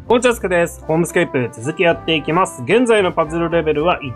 こんにちは、すけです。ホームスケープ続きやっていきます。現在のパズルレベルは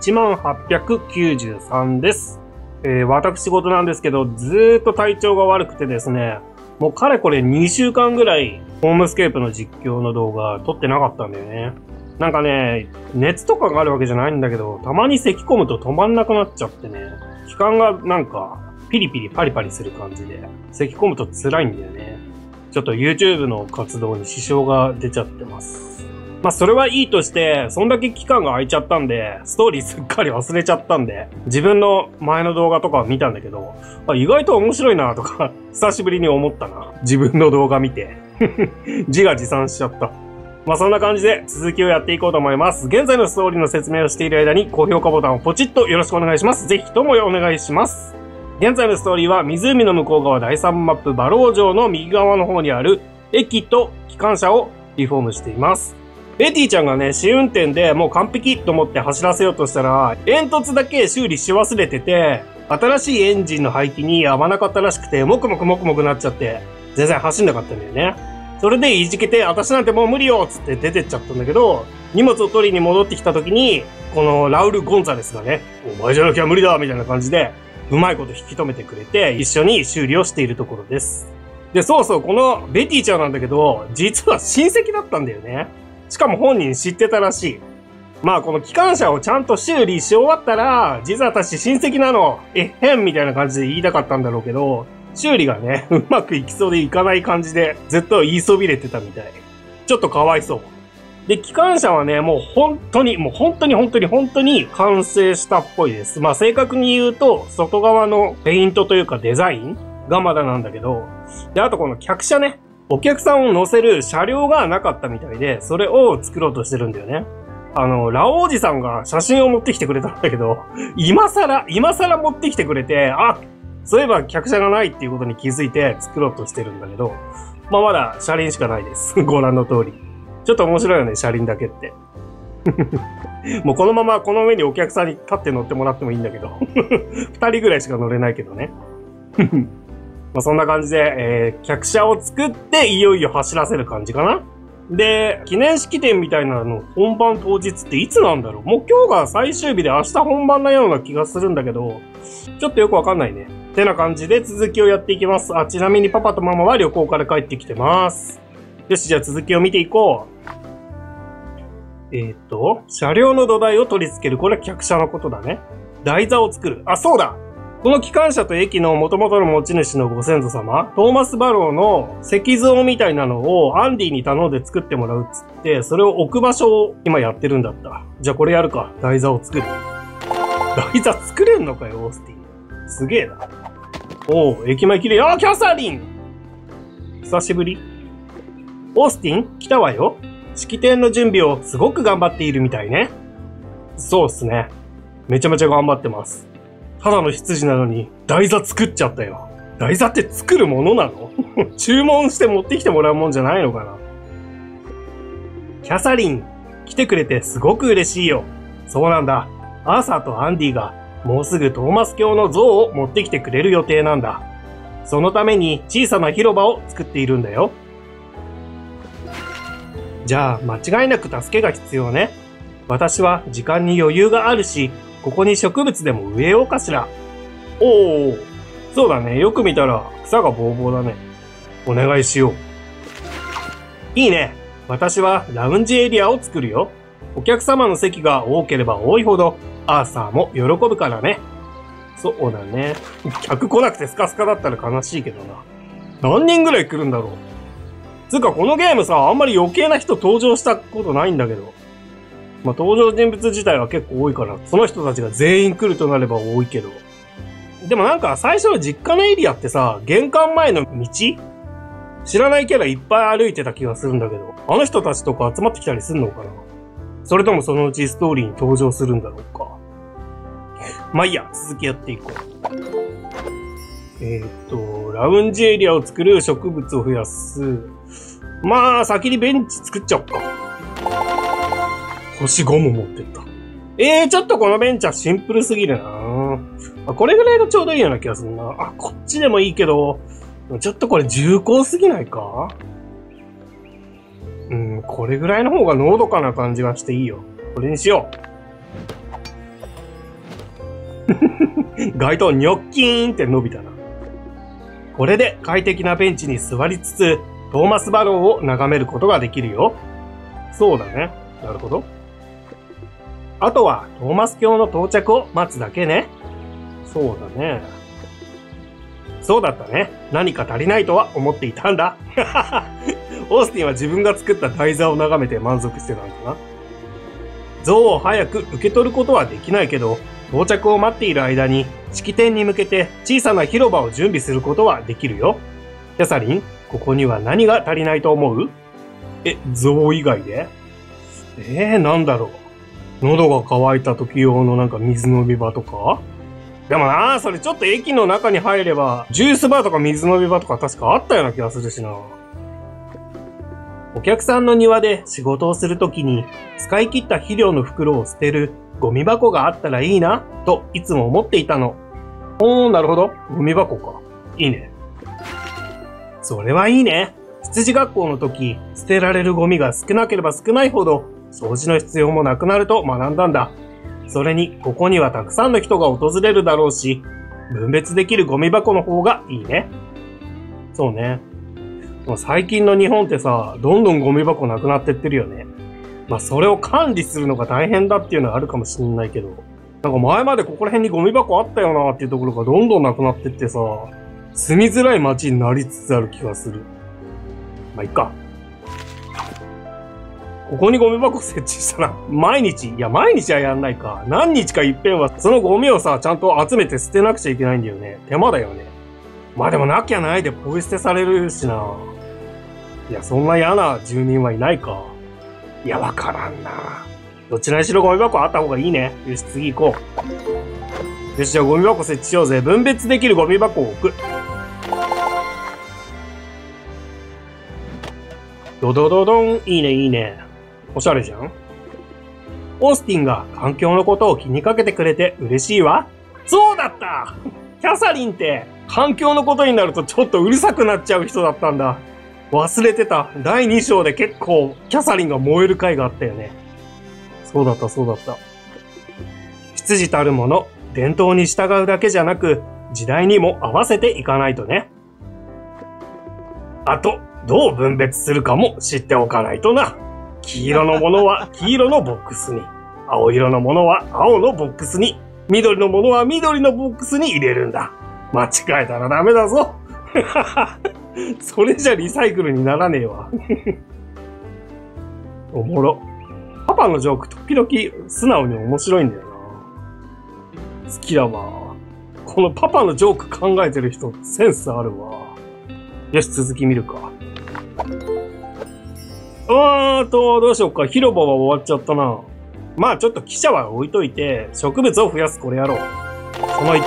1893です。私事なんですけど、ずーっと体調が悪くてですね、もうかれこれ2週間ぐらいホームスケープの実況の動画撮ってなかったんだよね。なんかね、熱とかがあるわけじゃないんだけど、たまに咳込むと止まんなくなっちゃってね、気管がなんかピリピリパリパリする感じで、咳込むと辛いんだよね。ちょっと YouTube の活動に支障が出ちゃってます。まあそれはいいとして、そんだけ期間が空いちゃったんで、ストーリーすっかり忘れちゃったんで、自分の前の動画とかを見たんだけど、意外と面白いなとか、久しぶりに思ったな。自分の動画見て。自画自賛しちゃった。まあそんな感じで続きをやっていこうと思います。現在のストーリーの説明をしている間に高評価ボタンをポチッとよろしくお願いします。ぜひともお願いします。現在のストーリーは湖の向こう側第3マップ馬狼城の右側の方にある駅と機関車をリフォームしています。ベティちゃんがね、試運転でもう完璧と思って走らせようとしたら、煙突だけ修理し忘れてて、新しいエンジンの排気に合わなかったらしくて、もくもくなっちゃって、全然走んなかったんだよね。それでいじけて、私なんてもう無理よっつって出てっちゃったんだけど、荷物を取りに戻ってきた時に、このラウル・ゴンザレスがね、お前じゃなきゃ無理だみたいな感じで、うまいこと引き止めてくれて、一緒に修理をしているところです。で、そうそう、このベティちゃんなんだけど、実は親戚だったんだよね。しかも本人知ってたらしい。まあ、この機関車をちゃんと修理し終わったら、実は私親戚なの、へんみたいな感じで言いたかったんだろうけど、修理がね、うまくいきそうでいかない感じで、ずっと言いそびれてたみたい。ちょっとかわいそう。で、機関車はね、もう本当に完成したっぽいです。まあ正確に言うと、外側のペイントというかデザインがまだなんだけど、で、あとこの客車ね、お客さんを乗せる車両がなかったみたいで、それを作ろうとしてるんだよね。ラオウジさんが写真を持ってきてくれたんだけど、今更持ってきてくれて、あ、そういえば客車がないっていうことに気づいて作ろうとしてるんだけど、まあまだ車輪しかないです。ご覧の通り。ちょっと面白いよね、車輪だけって。もうこのままこの上にお客さんに立って乗ってもらってもいいんだけど。二人ぐらいしか乗れないけどね。まあそんな感じで、客車を作っていよいよ走らせる感じかな。で、記念式典みたいなの本番当日っていつなんだろう。もう今日が最終日で明日本番なような気がするんだけど、ちょっとよくわかんないね。ってな感じで続きをやっていきます。あ、ちなみにパパとママは旅行から帰ってきてます。よし、じゃあ続きを見ていこう。車両の土台を取り付ける。これは客車のことだね。台座を作る。あ、そうだ！この機関車と駅の元々の持ち主のご先祖様、トーマス・バローの石像みたいなのをアンディに頼んで作ってもらうっつって、それを置く場所を今やってるんだった。じゃあこれやるか。台座を作る。台座作れんのかよ、オースティン。すげえな。おう、駅前綺麗。あ、キャサリン！久しぶり。オースティン来たわよ。式典の準備をすごく頑張っているみたいね。そうっすね。めちゃめちゃ頑張ってます。ただの羊なのに台座作っちゃったよ。台座って作るものなの？注文して持ってきてもらうもんじゃないのかな。キャサリン、来てくれてすごく嬉しいよ。そうなんだ。アーサーとアンディがもうすぐトーマス教の像を持ってきてくれる予定なんだ。そのために小さな広場を作っているんだよ。じゃあ、間違いなく助けが必要ね。私は時間に余裕があるし、ここに植物でも植えようかしら。おお、そうだね。よく見たら草がぼうぼうだね。お願いしよう。いいね。私はラウンジエリアを作るよ。お客様の席が多ければ多いほど、アーサーも喜ぶからね。そうだね。客来なくてスカスカだったら悲しいけどな。何人ぐらい来るんだろう。つうかこのゲームさ、あんまり余計な人登場したことないんだけど。まあ、登場人物自体は結構多いから、その人たちが全員来るとなれば多いけど。でもなんか最初の実家のエリアってさ、玄関前の道？知らないキャラいっぱい歩いてた気がするんだけど、あの人たちとか集まってきたりすんのかな？それともそのうちストーリーに登場するんだろうか。まあいいや、続きやっていこう。ラウンジエリアを作る、植物を増やす。まあ、先にベンチ作っちゃおっか。星5も持ってった。ちょっとこのベンチはシンプルすぎるな。これぐらいがちょうどいいような気がするな。あ、こっちでもいいけど、ちょっとこれ重厚すぎないか？ これぐらいの方がのどかな感じがしていいよ。これにしよう。街灯ニョッキーンって伸びたな。これで快適なベンチに座りつつ、トーマスバローを眺めることができるよ。そうだね。なるほど。あとはトーマス教の到着を待つだけね。そうだね。そうだったね。何か足りないとは思っていたんだ。オースティンは自分が作った台座を眺めて満足してたんだな。像を早く受け取ることはできないけど、到着を待っている間に式典に向けて小さな広場を準備することはできるよ。キャサリン、ここには何が足りないと思う？像以外で？なんだろう。喉が渇いた時用のなんか水飲み場とか？でもな、それちょっと駅の中に入れば、ジュースバーとか水飲み場とか確かあったような気がするしな。お客さんの庭で仕事をするときに、使い切った肥料の袋を捨てるゴミ箱があったらいいな、といつも思っていたの。なるほど。ゴミ箱か。いいね。それはいいね。羊学校の時、捨てられるゴミが少なければ少ないほど、掃除の必要もなくなると学んだんだ。それに、ここにはたくさんの人が訪れるだろうし、分別できるゴミ箱の方がいいね。そうね。もう最近の日本ってさ、どんどんゴミ箱なくなってってるよね。それを管理するのが大変だっていうのはあるかもしんないけど、なんか前までここら辺にゴミ箱あったよなっていうところがどんどんなくなってってさ、住みづらい街になりつつある気がする。いっか。ここにゴミ箱設置したら、毎日はやんないか。何日か一遍は、そのゴミをさ、ちゃんと集めて捨てなくちゃいけないんだよね。手間だよね。でもなきゃないでポイ捨てされるしな。そんな嫌な住民はいないか。わからんな。どちらにしろゴミ箱あった方がいいね。よし、次行こう。よし、じゃあゴミ箱設置しようぜ。分別できるゴミ箱を置く。ドドドドン。いいね、いいね。おしゃれじゃん。オースティンが環境のことを気にかけてくれて嬉しいわ。そうだった！キャサリンって環境のことになるとちょっとうるさくなっちゃう人だったんだ。忘れてた。第2章で結構キャサリンが燃える回があったよね。そうだった、そうだった。執事たるもの、伝統に従うだけじゃなく、時代にも合わせていかないとね。あと、どう分別するかも知っておかないとな。黄色のものは黄色のボックスに、青色のものは青のボックスに、緑のものは緑のボックスに入れるんだ。間違えたらダメだぞ。それじゃリサイクルにならねえわ。おもろ。パパのジョーク時々素直に面白いんだよな。好きだわ。このパパのジョーク考えてる人センスあるわ。よし、続き見るか。どうしようか。広場は終わっちゃったな。ちょっと記者は置いといて、植物を増やすこれやろう。その1。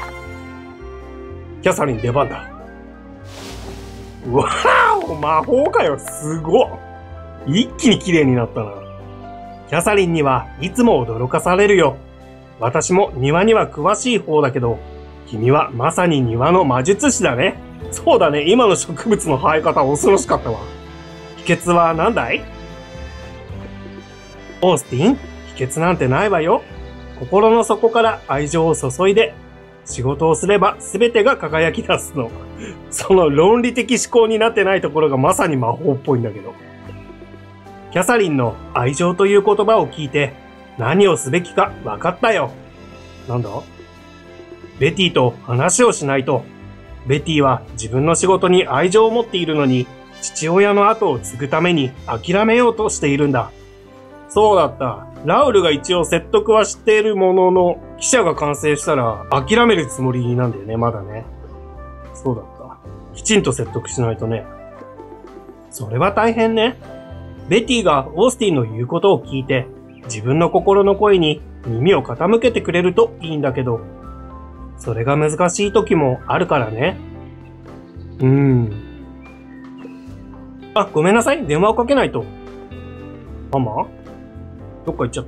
キャサリン出番だ。うわー、魔法かよ。すごっ。一気に綺麗になったな。キャサリンにはいつも驚かされるよ。私も庭には詳しい方だけど、君はまさに庭の魔術師だね。そうだね。今の植物の生え方恐ろしかったわ。秘訣は何だい？オースティン、秘訣なんてないわよ。心の底から愛情を注いで、仕事をすれば全てが輝き出すの。その論理的思考になってないところがまさに魔法っぽいんだけど。キャサリンの愛情という言葉を聞いて何をすべきか分かったよ。なんだ？ベティと話をしないと。ベティは自分の仕事に愛情を持っているのに、父親の後を継ぐために諦めようとしているんだ。そうだった。ラウルが一応説得はしているものの、記者が完成したら諦めるつもりなんだよね、まだね。そうだった。きちんと説得しないとね。それは大変ね。ベティがオースティンの言うことを聞いて、自分の心の声に耳を傾けてくれるといいんだけど、それが難しい時もあるからね。ごめんなさい。電話をかけないと。ママ？どっか行っちゃった。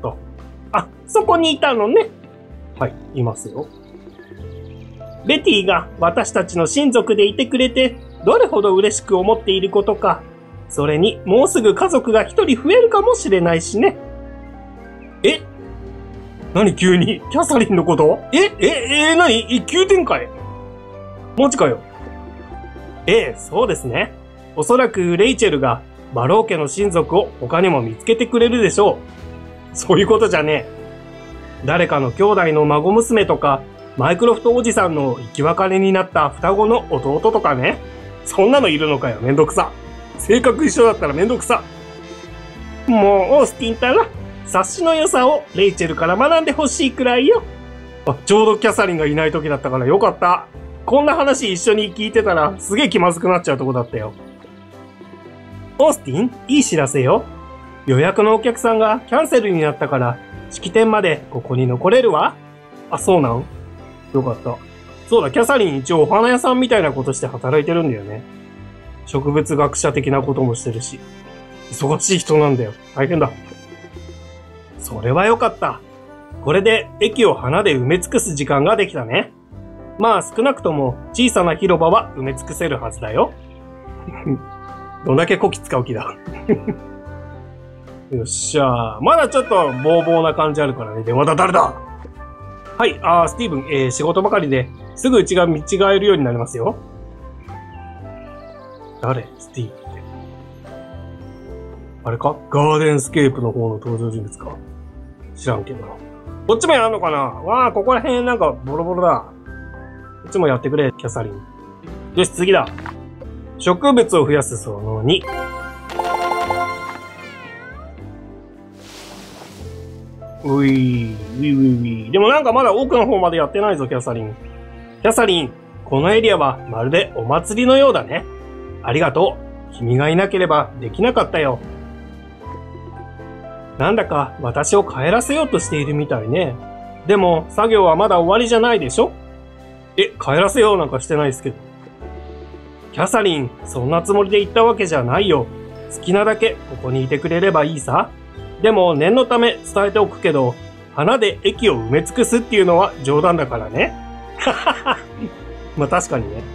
そこにいたのね。はい、いますよ。ベティが私たちの親族でいてくれて、どれほど嬉しく思っていることか、 それに、もうすぐ家族が一人増えるかもしれないしね。え？何急にキャサリンのこと？何急展開？マジかよ。そうですね。おそらくレイチェルがバロー家の親族を他にも見つけてくれるでしょう。そういうことじゃねえ。誰かの兄弟の孫娘とか、マイクロフトおじさんの生き別れになった双子の弟とかね。そんなのいるのかよ、めんどくさ。性格一緒だったらめんどくさ。もう、オースティンったら、察しの良さをレイチェルから学んでほしいくらいよ。ちょうどキャサリンがいない時だったからよかった。こんな話一緒に聞いてたらすげえ気まずくなっちゃうとこだったよ。オースティン、いい知らせよ。予約のお客さんがキャンセルになったから、式典までここに残れるわ。あ、そうなん？よかった。そうだ、キャサリン一応お花屋さんみたいなことして働いてるんだよね。植物学者的なこともしてるし。忙しい人なんだよ。大変だ。それはよかった。これで駅を花で埋め尽くす時間ができたね。まあ少なくとも小さな広場は埋め尽くせるはずだよ。どんだけこき使う気だ。よっしゃー。まだちょっとボーボーな感じあるからね。電話だ、誰だ？はい、スティーブン、仕事ばかりですぐうちが見違えるようになりますよ。誰？スティーブンって。あれか？ガーデンスケープの方の登場人物か。知らんけど。こっちもやんのかな？わあ、ここら辺なんかボロボロだ。こっちもやってくれ、キャサリン。よし、次だ。植物を増やすその2。うい。でもなんかまだ奥の方までやってないぞ、キャサリン。キャサリン、このエリアはまるでお祭りのようだね。ありがとう。君がいなければできなかったよ。なんだか私を帰らせようとしているみたいね。でも作業はまだ終わりじゃないでしょ？帰らせようなんかしてないですけど。キャサリン、そんなつもりで言ったわけじゃないよ。好きなだけここにいてくれればいいさ。でも念のため伝えておくけど、花で駅を埋め尽くすっていうのは冗談だからね。まあ確かにね。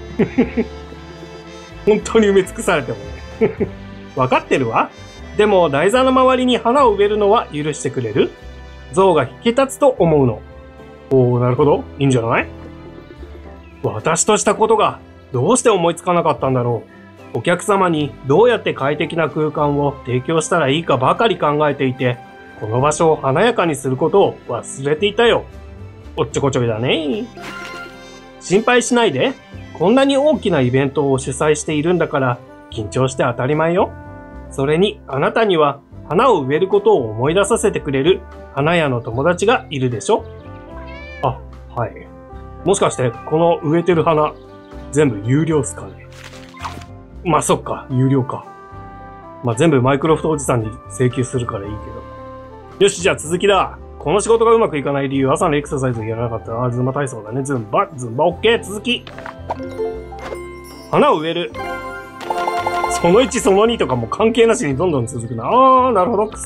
本当に埋め尽くされてもね。わかってるわ。でも台座の周りに花を植えるのは許してくれる？象が引き立つと思うの。おー、なるほど。いいんじゃない？私としたことがどうして思いつかなかったんだろう。お客様にどうやって快適な空間を提供したらいいかばかり考えていて、この場所を華やかにすることを忘れていたよ。おっちょこちょいだね。心配しないで。こんなに大きなイベントを主催しているんだから緊張して当たり前よ。それにあなたには花を植えることを思い出させてくれる花屋の友達がいるでしょ？あ、はい。もしかしてこの植えてる花全部有料っすかね？まあそっか、有料か。まあ全部マイクロフトおじさんに請求するからいいけど。よし、じゃあ続きだ。この仕事がうまくいかない理由、朝のエクササイズをやらなかった。ズンバ体操だね。ズンバ、オッケー、続き。花を植える。その1、その2とかも関係なしにどんどん続くな。なるほど。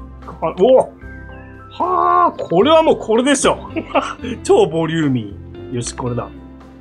はあ、これはもうこれでしょ。超ボリューミー。よし、これだ。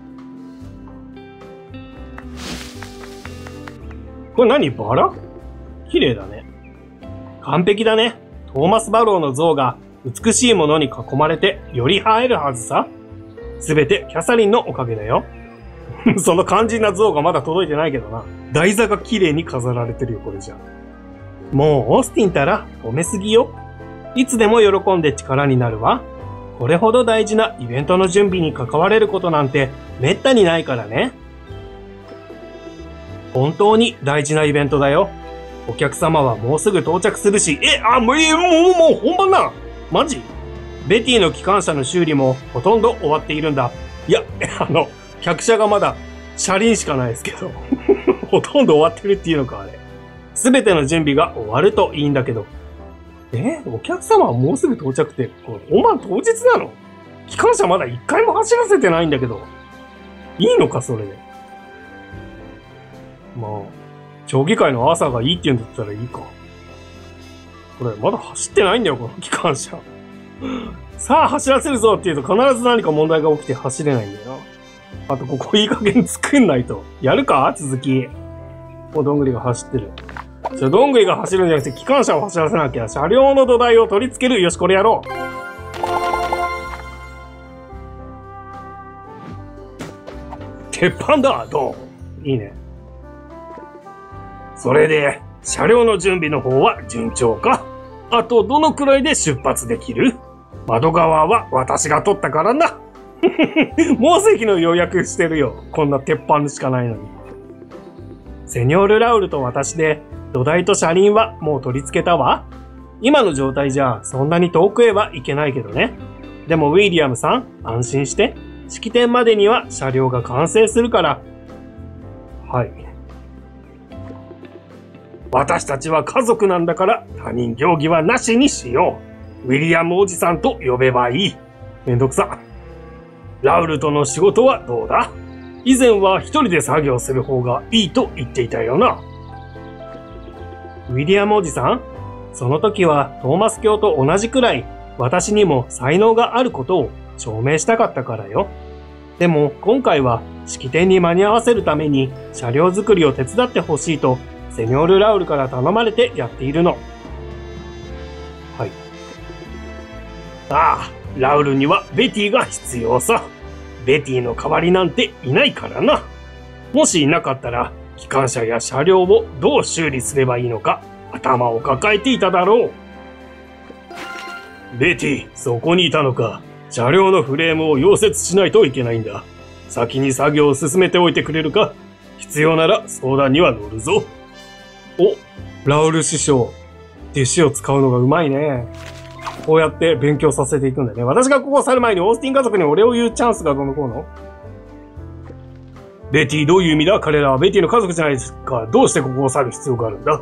これ何？バラ？綺麗だね。完璧だね。トーマス・バローの像が美しいものに囲まれてより映えるはずさ。すべてキャサリンのおかげだよ。その肝心な像がまだ届いてないけどな。台座が綺麗に飾られてるよ、これじゃ。もうオースティンたら褒めすぎよ。いつでも喜んで力になるわ。これほど大事なイベントの準備に関われることなんてめったにないからね。本当に大事なイベントだよ。お客様はもうすぐ到着するし、もう本番だ。マジ？ベティの機関車の修理もほとんど終わっているんだ。いや、客車がまだ車輪しかないですけど。ほとんど終わってるっていうのか、あれ。すべての準備が終わるといいんだけど。お客様はもうすぐ到着って、本番当日なの？機関車まだ一回も走らせてないんだけど。いいのか、それで。まあ、競技会の朝がいいって言うんだったらいいか。これ、まだ走ってないんだよ、この機関車。さあ、走らせるぞって言うと必ず何か問題が起きて走れないんだよな。あと、ここいい加減作んないと。やるか？続き。どんぐりが走ってる。 どんぐりが走るんじゃなくて機関車を走らせなきゃ。車両の土台を取り付ける。よし、これやろう。鉄板だ、ドン。いいね。それで、車両の準備の方は順調か？あと、どのくらいで出発できる？窓側は私が取ったからな。もう席の予約してるよ。こんな鉄板しかないのに。セニョール・ラウルと私で、土台と車輪はもう取り付けたわ。今の状態じゃそんなに遠くへは行けないけどね。でもウィリアムさん、安心して。式典までには車両が完成するから。はい。私たちは家族なんだから他人行儀はなしにしよう。ウィリアムおじさんと呼べばいい。めんどくさ。ラウルとの仕事はどうだ？以前は一人で作業する方がいいと言っていたよな。ウィリアムおじさん？その時はトーマス教と同じくらい私にも才能があることを証明したかったからよ。でも今回は式典に間に合わせるために車両作りを手伝ってほしいとセニョール・ラウルから頼まれてやっているの。はい。ああ、ラウルにはベティが必要さ。ベティの代わりなんていないからな。もしいなかったら機関車や車両をどう修理すればいいのか頭を抱えていただろう。ベティ、そこにいたのか。車両のフレームを溶接しないといけないんだ。先に作業を進めておいてくれるか？必要なら相談には乗るぞ。お、ラウル師匠。弟子を使うのがうまいね。こうやって勉強させていくんだね。私がここを去る前にオースティン家族にお礼を言うチャンスがどのこうの？ベティ、どういう意味だ？彼らはベティの家族じゃないですか。どうしてここを去る必要があるんだ？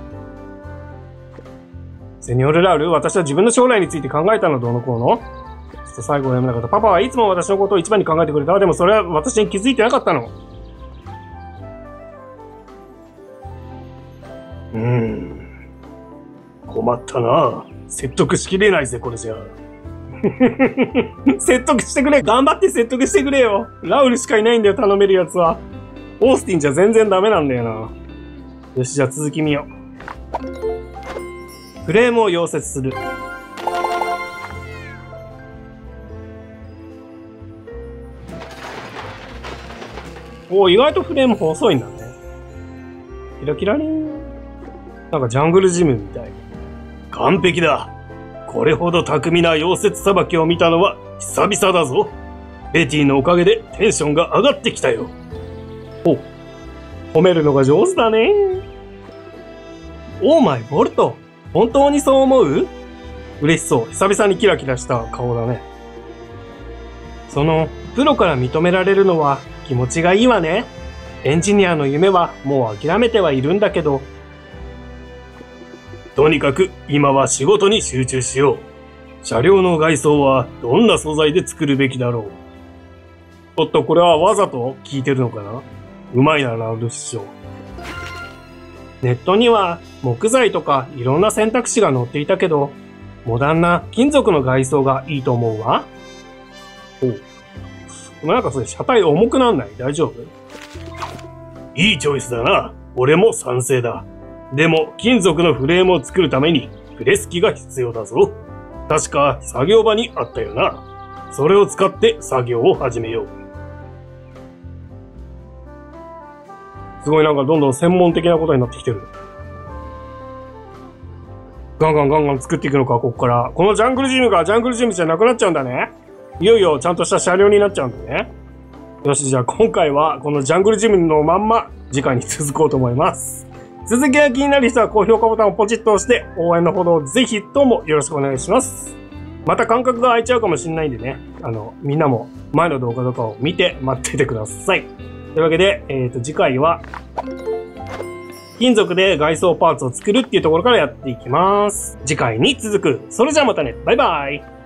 セニョール・ラウル、私は自分の将来について考えたのどのこうの？ちょっと最後読めなかった。パパはいつも私のことを一番に考えてくれた。でもそれは私に気づいてなかったの。困ったな。説得しきれないぜ、これじゃ。説得してくれ。頑張って説得してくれよ。ラウルしかいないんだよ、頼めるやつは。オースティンじゃ全然ダメなんだよな。よし、じゃあ続き見よう。フレームを溶接する。お、意外とフレーム細いんだね。キラキラリン。なんかジャングルジムみたい。完璧だ。これほど巧みな溶接さばきを見たのは久々だぞ。ベティのおかげでテンションが上がってきたよ。お、褒めるのが上手だね。オーマイボルト。本当にそう思う？嬉しそう。久々にキラキラした顔だね。プロから認められるのは気持ちがいいわね。エンジニアの夢はもう諦めてはいるんだけど。とにかく今は仕事に集中しよう。車両の外装はどんな素材で作るべきだろう。おっと、これはわざと聞いてるのかな？うまいな、ラウル師匠。ネットには木材とかいろんな選択肢が載っていたけど、モダンな金属の外装がいいと思うわ。おう。なんかそれ車体重くなんない？大丈夫？いいチョイスだな。俺も賛成だ。でも金属のフレームを作るためにプレス機が必要だぞ。確か作業場にあったよな。それを使って作業を始めよう。すごいなんかどんどん専門的なことになってきてる。ガンガン作っていくのか、ここから。このジャングルジムがジャングルジムじゃなくなっちゃうんだね。いよいよちゃんとした車両になっちゃうんだね。よし、じゃあ今回はこのジャングルジムのまんま次回に続こうと思います。続きが気になる人は高評価ボタンをポチッと押して応援のほどぜひともよろしくお願いします。また間隔が空いちゃうかもしれないんでね。みんなも前の動画とかを見て待っててください。というわけで、次回は金属で外装パーツを作るっていうところからやっていきます。次回に続く。それじゃあまたね。バイバイ。